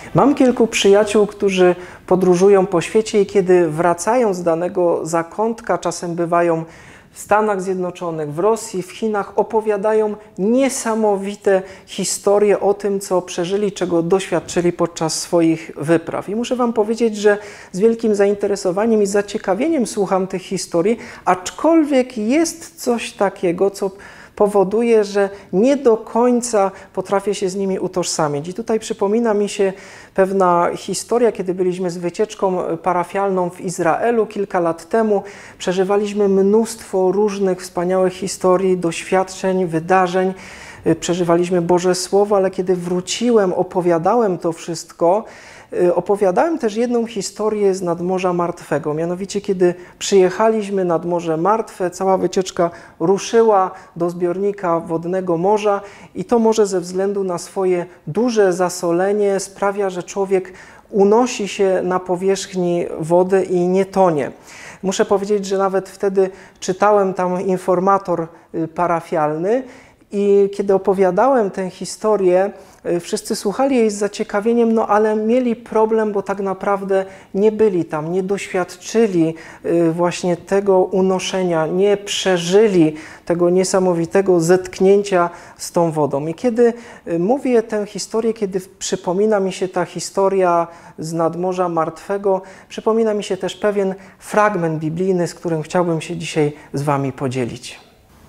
Mam kilku przyjaciół, którzy podróżują po świecie i kiedy wracają z danego zakątka, czasem bywają w Stanach Zjednoczonych, w Rosji, w Chinach, opowiadają niesamowite historie o tym, co przeżyli, czego doświadczyli podczas swoich wypraw. I muszę wam powiedzieć, że z wielkim zainteresowaniem i zaciekawieniem słucham tych historii, aczkolwiek jest coś takiego, co powoduje, że nie do końca potrafię się z nimi utożsamić. I tutaj przypomina mi się pewna historia, kiedy byliśmy z wycieczką parafialną w Izraelu kilka lat temu. Przeżywaliśmy mnóstwo różnych wspaniałych historii, doświadczeń, wydarzeń. Przeżywaliśmy Boże Słowo, ale kiedy wróciłem, opowiadałem to wszystko, opowiadałem też jedną historię z Nadmorza Martwego. Mianowicie, kiedy przyjechaliśmy nad Morze Martwe, cała wycieczka ruszyła do zbiornika wodnego morza i to morze ze względu na swoje duże zasolenie sprawia, że człowiek unosi się na powierzchni wody i nie tonie. Muszę powiedzieć, że nawet wtedy czytałem tam informator parafialny i kiedy opowiadałem tę historię, wszyscy słuchali jej z zaciekawieniem, no ale mieli problem, bo tak naprawdę nie byli tam, nie doświadczyli właśnie tego unoszenia, nie przeżyli tego niesamowitego zetknięcia z tą wodą. I kiedy mówię tę historię, kiedy przypomina mi się ta historia z Nadmorza Martwego, przypomina mi się też pewien fragment biblijny, z którym chciałbym się dzisiaj z wami podzielić.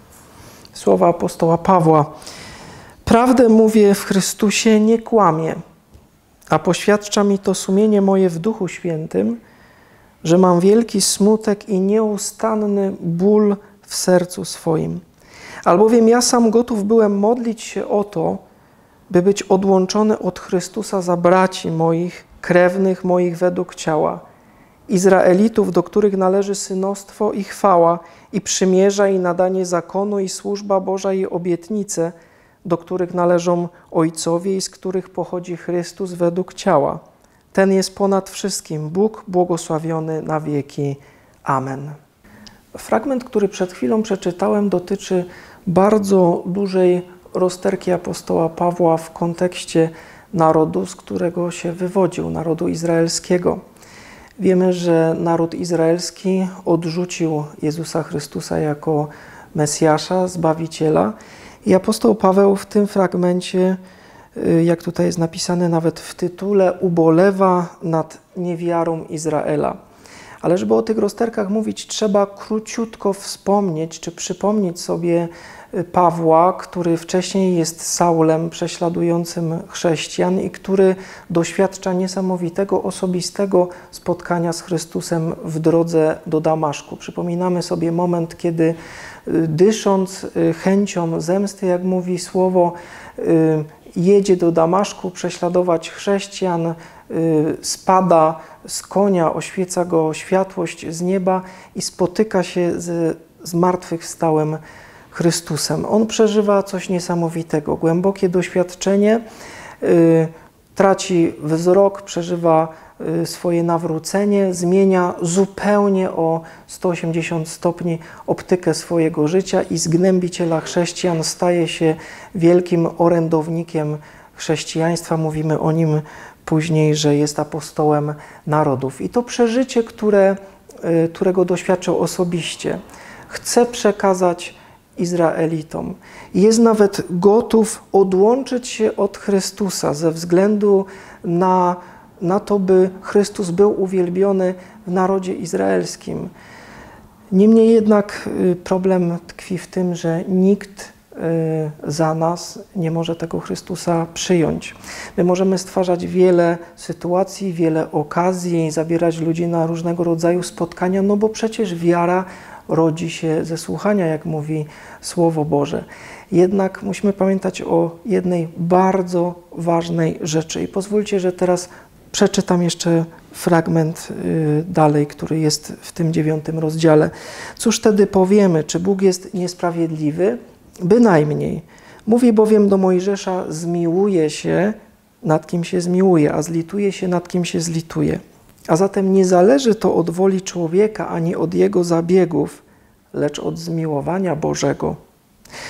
Słowa apostoła Pawła. Prawdę mówię w Chrystusie, nie kłamię, a poświadcza mi to sumienie moje w Duchu Świętym, że mam wielki smutek i nieustanny ból w sercu swoim. Albowiem ja sam gotów byłem modlić się o to, by być odłączony od Chrystusa za braci moich, krewnych moich według ciała, Izraelitów, do których należy synostwo i chwała, i przymierza, i nadanie zakonu, i służba Boża, i obietnice, do których należą ojcowie i z których pochodzi Chrystus według ciała. Ten jest ponad wszystkim, Bóg błogosławiony na wieki. Amen. Fragment, który przed chwilą przeczytałem, dotyczy bardzo dużej rozterki apostoła Pawła w kontekście narodu, z którego się wywodził, narodu izraelskiego. Wiemy, że naród izraelski odrzucił Jezusa Chrystusa jako Mesjasza, Zbawiciela. I apostoł Paweł w tym fragmencie, jak tutaj jest napisane nawet w tytule, ubolewa nad niewiarą Izraela. Ale żeby o tych rozterkach mówić, trzeba króciutko wspomnieć, czy przypomnieć sobie Pawła, który wcześniej jest Saulem prześladującym chrześcijan i który doświadcza niesamowitego, osobistego spotkania z Chrystusem w drodze do Damaszku. Przypominamy sobie moment, kiedy dysząc chęcią zemsty, jak mówi słowo, jedzie do Damaszku prześladować chrześcijan, spada z konia, oświeca go światłość z nieba i spotyka się z zmartwychwstałym Chrystusem. On przeżywa coś niesamowitego, głębokie doświadczenie, traci wzrok, przeżywa swoje nawrócenie, zmienia zupełnie o 180 stopni optykę swojego życia i z gnębiciela chrześcijan staje się wielkim orędownikiem chrześcijaństwa. Mówimy o nim później, że jest apostołem narodów. I to przeżycie, którego doświadczył osobiście, chce przekazać Izraelitom. Jest nawet gotów odłączyć się od Chrystusa ze względu na to, by Chrystus był uwielbiony w narodzie izraelskim. Niemniej jednak problem tkwi w tym, że nikt za nas nie może tego Chrystusa przyjąć. My możemy stwarzać wiele sytuacji, wiele okazji, zabierać ludzi na różnego rodzaju spotkania, no bo przecież wiara rodzi się ze słuchania, jak mówi Słowo Boże. Jednak musimy pamiętać o jednej bardzo ważnej rzeczy. I pozwólcie, że teraz przeczytam jeszcze fragment dalej, który jest w tym 9 rozdziale. Cóż wtedy powiemy? Czy Bóg jest niesprawiedliwy? Bynajmniej. Mówi bowiem do Mojżesza, zmiłuje się nad kim się zmiłuje, a zlituje się nad kim się zlituje. A zatem nie zależy to od woli człowieka, ani od jego zabiegów, lecz od zmiłowania Bożego.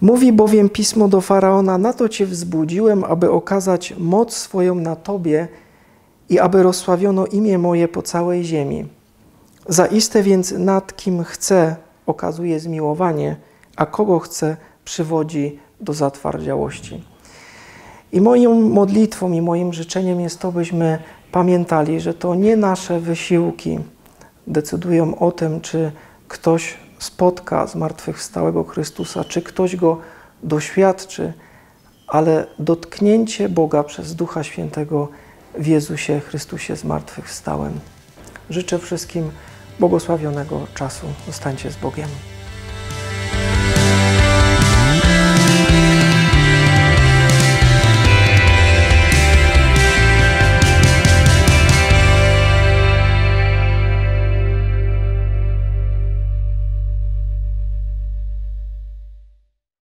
Mówi bowiem Pismo do Faraona: na to Cię wzbudziłem, aby okazać moc swoją na Tobie i aby rozsławiono imię moje po całej ziemi. Zaiste więc nad kim chce, okazuje zmiłowanie, a kogo chce, przywodzi do zatwardziałości. I moją modlitwą i moim życzeniem jest to, byśmy pamiętali, że to nie nasze wysiłki decydują o tym, czy ktoś spotka zmartwychwstałego Chrystusa, czy ktoś Go doświadczy, ale dotknięcie Boga przez Ducha Świętego w Jezusie Chrystusie zmartwychwstałym. Życzę wszystkim błogosławionego czasu. Zostańcie z Bogiem.